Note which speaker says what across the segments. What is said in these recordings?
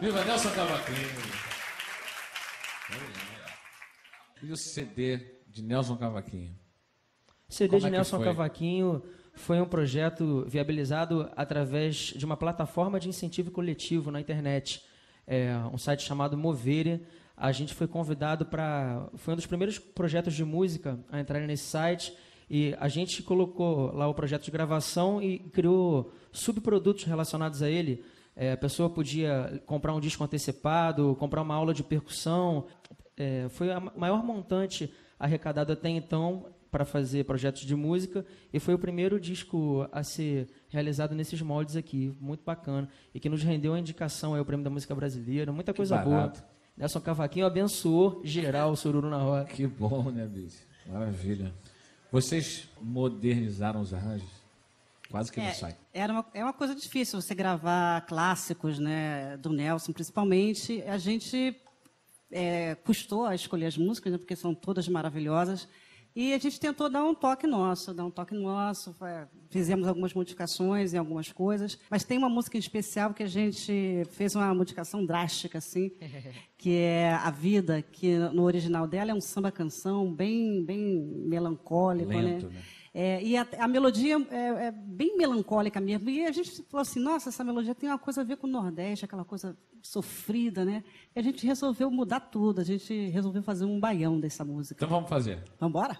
Speaker 1: Viva Nelson Cavaquinho! E o CD de Nelson Cavaquinho?
Speaker 2: O CD de Nelson Cavaquinho foi um projeto viabilizado através de uma plataforma de incentivo coletivo na internet, um site chamado Movere. A gente foi convidado para... Foi um dos primeiros projetos de música a entrar nesse site, e a gente colocou lá o projeto de gravação e criou subprodutos relacionados a ele. A pessoa podia comprar um disco antecipado, comprar uma aula de percussão. Foi a maior montante arrecadada até então para fazer projetos de música, e foi o primeiro disco a ser realizado nesses moldes aqui, muito bacana, e que nos rendeu a indicação ao Prêmio da Música Brasileira, muita coisa boa. Nelson Cavaquinho abençoou geral o Sururu na Roda.
Speaker 1: Que bom, né, bicho? Maravilha. Vocês modernizaram os arranjos? Quase que não sai.
Speaker 3: É uma coisa difícil você gravar clássicos, né, do Nelson, principalmente. A gente custou a escolher as músicas, né, porque são todas maravilhosas. E a gente tentou dar um toque nosso. Fizemos algumas modificações em algumas coisas. Mas tem uma música em especial que a gente fez uma modificação drástica, assim, que é A Vida, que no original dela é um samba-canção bem melancólico,
Speaker 1: lento,
Speaker 3: né? E a melodia é bem melancólica mesmo. E a gente falou assim, nossa, essa melodia tem uma coisa a ver com o Nordeste, aquela coisa sofrida, né? E a gente resolveu mudar tudo, a gente resolveu fazer um baião dessa música.
Speaker 1: Então vamos fazer.
Speaker 3: Vamos embora?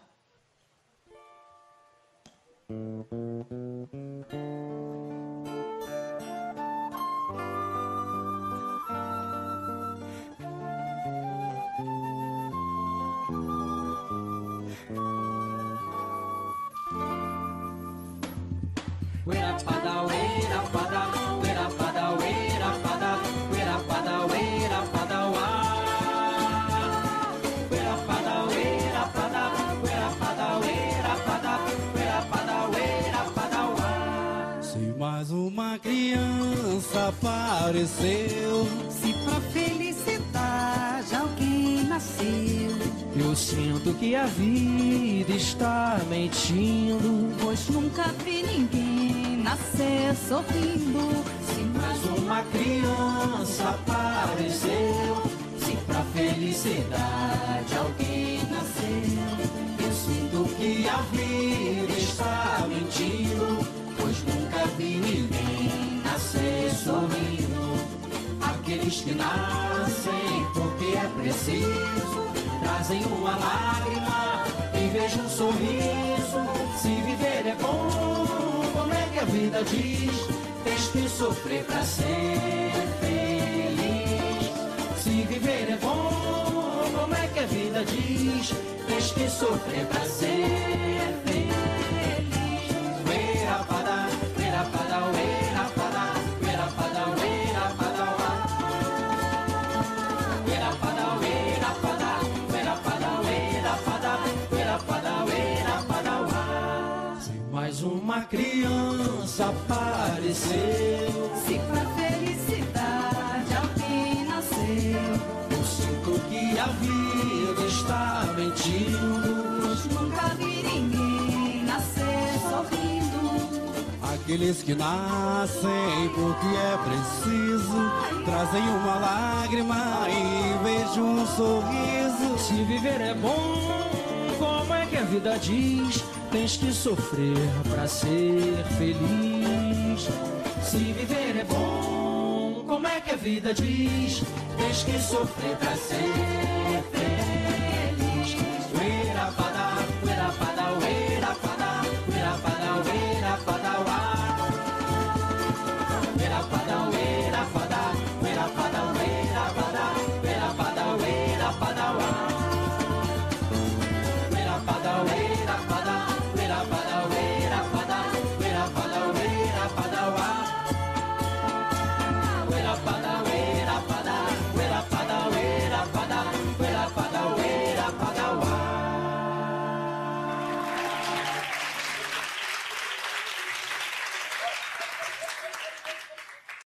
Speaker 4: Mais uma criança apareceu,
Speaker 3: se pra felicidade alguém nasceu,
Speaker 2: eu sinto que a vida está mentindo,
Speaker 3: pois nunca vi ninguém nascer sorrindo.
Speaker 4: Se mais uma criança apareceu, se pra felicidade alguém nasceu, eu sinto que a vida está mentindo, pois nunca vi ninguém nascer sorrindo. Aqueles que nascem porque é preciso, trazem uma lágrima em vez de um sorriso. Se viver é bom, como é que a vida diz? Tens que sofrer pra ser feliz. Se viver é bom, como é que a vida diz? Tens que sofrer pra ser feliz. Mais uma criança apareceu,
Speaker 3: se pra felicidade alguém nasceu,
Speaker 4: eu sinto que a vida está mentindo,
Speaker 3: pois nunca vi ninguém nascer sorrindo.
Speaker 4: Aqueles que nascem porque é preciso, trazem uma lágrima em vez de um sorriso.
Speaker 2: Se viver é bom, como é que a vida diz? Tens que sofrer pra ser feliz.
Speaker 4: Se viver é bom, como é que a vida diz? Tens que sofrer pra ser feliz.